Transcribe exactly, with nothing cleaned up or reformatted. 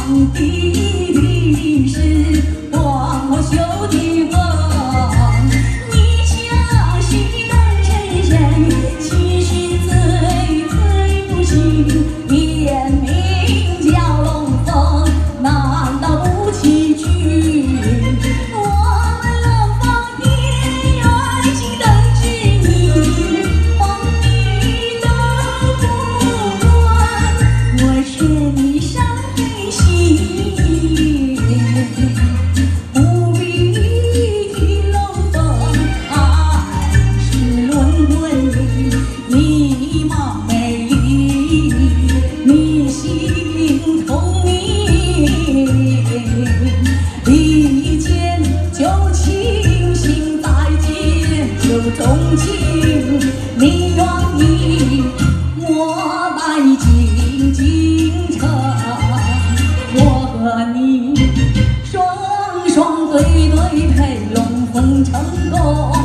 的是光秀的风，你相信能成人，其实最最不行。天名叫龙凤，难道不齐聚？我们龙凤天愿心等知你，皇帝都不管，我却你上黑心。不必提龙凤，爱是伦敦里，你貌美丽，你心聪明，一见就倾心，再见就钟情，你愿意我带进京城，我和你双双对对配，龙凤成功。